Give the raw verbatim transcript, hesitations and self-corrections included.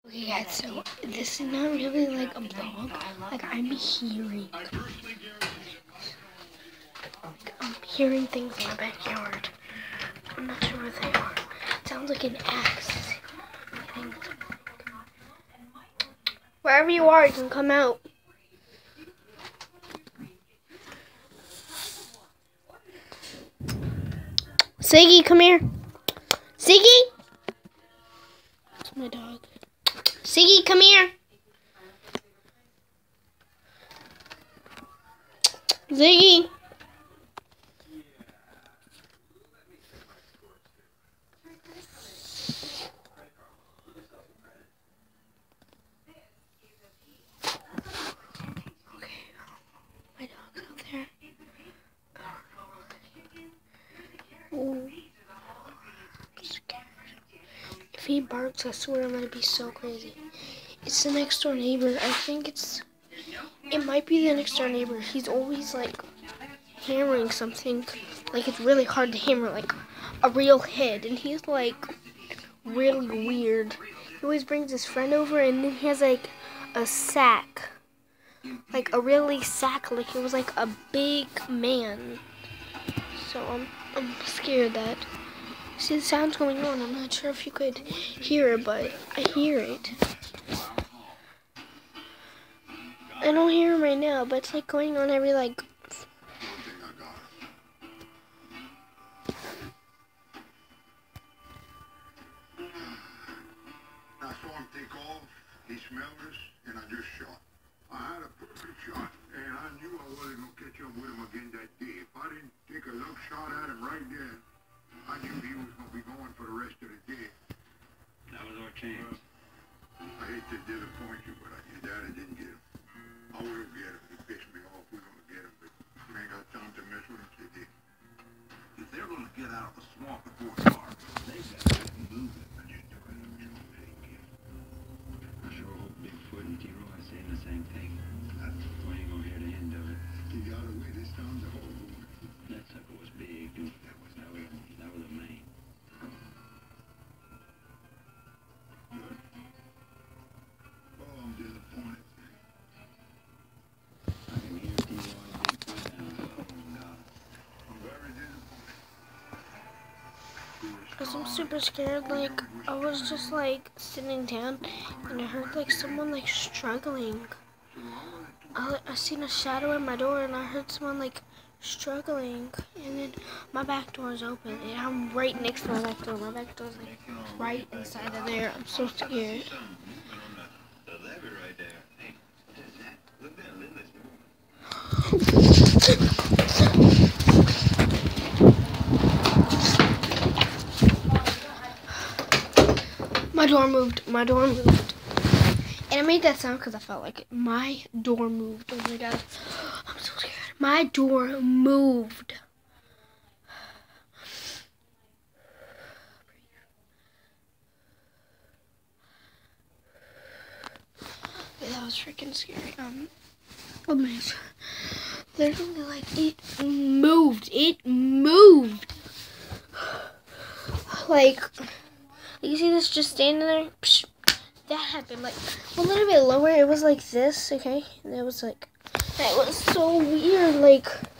Okay guys, so this is not really like a vlog, like I'm hearing, I'm hearing things in my backyard. I'm not sure what they are. It sounds like an axe. Wherever you are, you can come out. Siggy, come here. Siggy! That's my dog. Siggy, come here. Ziggy. Okay, my dog's out there. Ooh. I'm scared. If he barks, I swear I'm gonna be so crazy. It's the next door neighbor. I think it's, it might be the next door neighbor. He's always like hammering something. Like it's really hard to hammer like a real head. And he's like really weird. He always brings his friend over and then he has like a sack. Like a really sack, like it was like a big man. So I'm, I'm scared that, see the sound's going on. I'm not sure if you could hear it, but I hear it. I don't hear him right now, but it's like going on every like. I saw him take off, he smelled us, and I just shot. I had a perfect shot, and I knew I wasn't going to catch up with him again that day. If I didn't take a look shot at him right there, I knew he was going to be going for the rest of the day. That was our chance. I hate to disappoint you, but I, your daddy didn't get him. I will get him. He pissed me off. We're going to get him, but I ain't got time to mess with him today. If they're going to get out of the swamp before dark, they've got to get moving. I just took a look shot. I sure hope Bigfoot and T-Roy are saying the same thing. We ain't gonna hear the end of it. He got away this time the whole one. That sucker was big, dude. That was that was that was a man. Oh, I'm disappointed. I can hear T-Roy and Bigfoot and oh God. I'm very disappointed. Cause I'm super scared. Like I was just like sitting down, and I heard like someone like struggling. I I seen a shadow in my door, and I heard someone like struggling. And then my back door is open, and I'm right next to my back door. My back door is like right inside of there. I'm so scared. The levee right there. Hey, what is that? Look down in this movie. My door moved. My door moved. And I made that sound because I felt like it. My door moved. Oh my god. I'm so scared. My door moved. Yeah, that was freaking scary. Um, amazing. Literally, like, it moved. It moved. Like, you see this just standing there? Psh, that happened, like, a little bit lower. It was like this, okay? And it was like, that was so weird, like.